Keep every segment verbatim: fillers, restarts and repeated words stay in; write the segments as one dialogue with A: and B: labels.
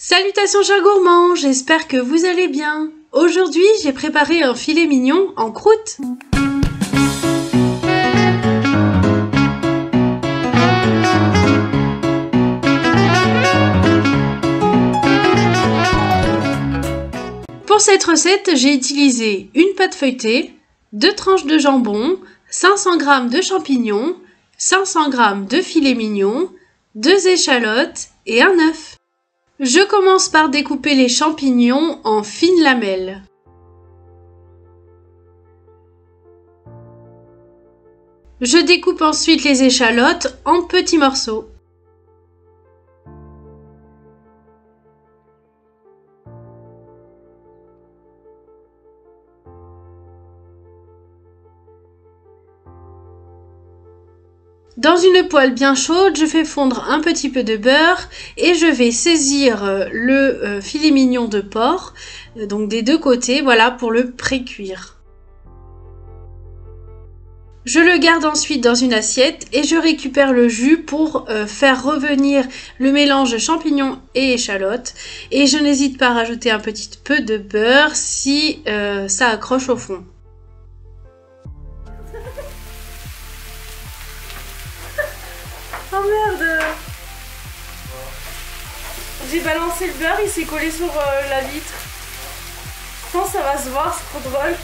A: Salutations chers gourmands, j'espère que vous allez bien. Aujourd'hui, j'ai préparé un filet mignon en croûte. Pour cette recette, j'ai utilisé une pâte feuilletée, deux tranches de jambon, cinq cents grammes de champignons, cinq cents grammes de filet mignon, deux échalotes et un œuf. Je commence par découper les champignons en fines lamelles. Je découpe ensuite les échalotes en petits morceaux. Dans une poêle bien chaude, je fais fondre un petit peu de beurre et je vais saisir le filet mignon de porc, donc des deux côtés, voilà, pour le pré-cuire. Je le garde ensuite dans une assiette et je récupère le jus pour faire revenir le mélange champignons et échalotes. Et je n'hésite pas à rajouter un petit peu de beurre si euh, ça accroche au fond.
B: Oh merde! J'ai balancé le beurre, il s'est collé sur euh, la vitre. Je pense que ça va se voir, c'est trop drôle.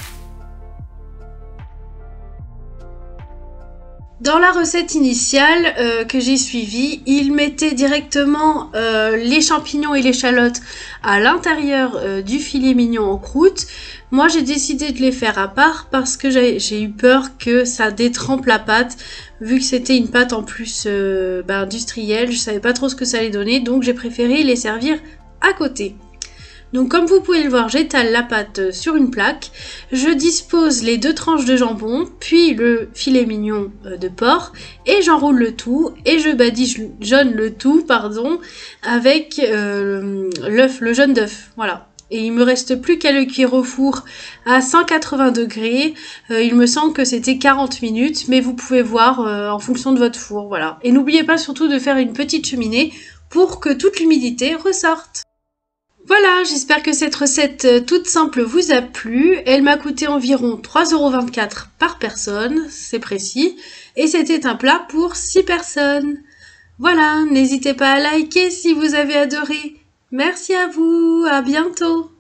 A: Dans la recette initiale euh, que j'ai suivie, il mettait directement euh, les champignons et l'échalote à l'intérieur euh, du filet mignon en croûte. Moi, j'ai décidé de les faire à part parce que j'ai eu peur que ça détrempe la pâte. Vu que c'était une pâte en plus euh, bah, industrielle, je savais pas trop ce que ça allait donner, donc j'ai préféré les servir à côté. Donc comme vous pouvez le voir, j'étale la pâte sur une plaque, je dispose les deux tranches de jambon, puis le filet mignon de porc, et j'enroule le tout, et je badigeonne le tout, pardon, avec euh, l'œuf, le jaune d'œuf, voilà. Et il me reste plus qu'à le cuire au four à cent quatre-vingts degrés, euh, il me semble que c'était quarante minutes, mais vous pouvez voir euh, en fonction de votre four, voilà. Et n'oubliez pas surtout de faire une petite cheminée pour que toute l'humidité ressorte. Voilà, j'espère que cette recette toute simple vous a plu. Elle m'a coûté environ trois euros vingt-quatre par personne, c'est précis. Et c'était un plat pour six personnes. Voilà, n'hésitez pas à liker si vous avez adoré. Merci à vous, à bientôt.